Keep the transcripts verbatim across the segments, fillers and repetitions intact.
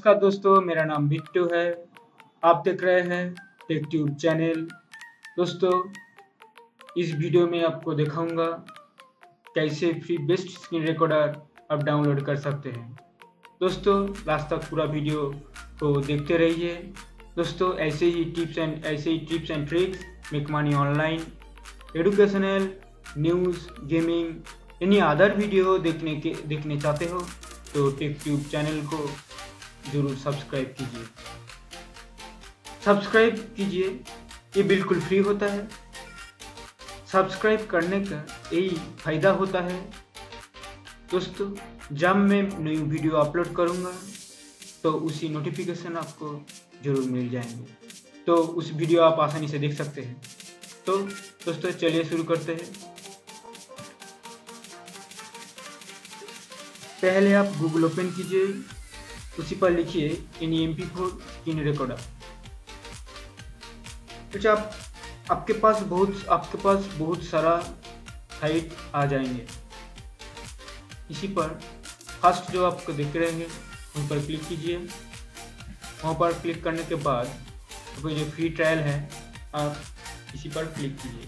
नमस्कार दोस्तों, मेरा नाम बिट्टू है। आप देख रहे हैं टेक ट्यूब चैनल। दोस्तों, इस वीडियो में आपको दिखाऊंगा कैसे फ्री बेस्ट स्क्रीन रिकॉर्डर आप डाउनलोड कर सकते हैं। दोस्तों, लास्ट तक पूरा वीडियो को देखते रहिए। दोस्तों, ऐसे ही टिप्स एंड ऐसे ही tips and tricks make money online, educational, news, gaming, any other video देखने के देखने चाहते हो तो टेक ट्यूब चैनल को जरूर सब्सक्राइब कीजिए। सब्सक्राइब कीजिए, ये बिल्कुल फ्री होता है। सब्सक्राइब करने का यही फायदा होता है। दोस्तों, जब मैं नई वीडियो अपलोड करूंगा तो उसी नोटिफिकेशन आपको जरूर मिल जाएंगे, तो उस वीडियो आप आसानी से देख सकते हैं। तो दोस्तों, चलिए शुरू करते हैं। पहले आप गूगल ओपन कीजिए, उसी पर लिखिए any M P four screen recorder. अच्छा, आप आपके पास बहुत आपके पास बहुत सारा साइट आ जाएंगे। इसी पर फर्स्ट जो आपको दिख रहे हैं उन पर क्लिक कीजिए। वहाँ पर क्लिक करने के बाद आपको जो फ्री ट्रायल है आप इसी पर क्लिक कीजिए।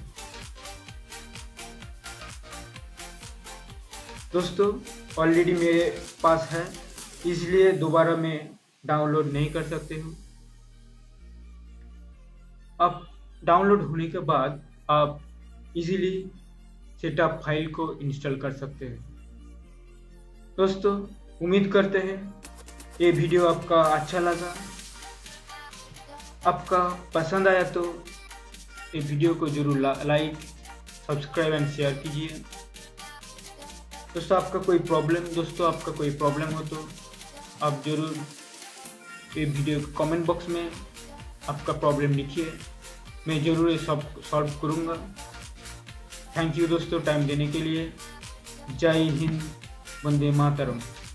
दोस्तों, ऑलरेडी मेरे पास है, इसलिए दोबारा मैं डाउनलोड नहीं कर सकते हूँ। अब डाउनलोड होने के बाद आप इजीली सेटअप फाइल को इंस्टॉल कर सकते हैं। दोस्तों, उम्मीद करते हैं ये वीडियो आपका अच्छा लगा। आपका पसंद आया तो ये वीडियो को जरूर लाइक, सब्सक्राइब एंड शेयर कीजिए। दोस्तों, आपका कोई प्रॉब्लम दोस्तों आपका कोई प्रॉब्लम हो तो आप जरूर ये वीडियो के कमेंट बॉक्स में आपका प्रॉब्लम लिखिए, मैं ज़रूर ये सब सॉल्व करूँगा। थैंक यू दोस्तों टाइम देने के लिए। जय हिंद, वंदे मातरम।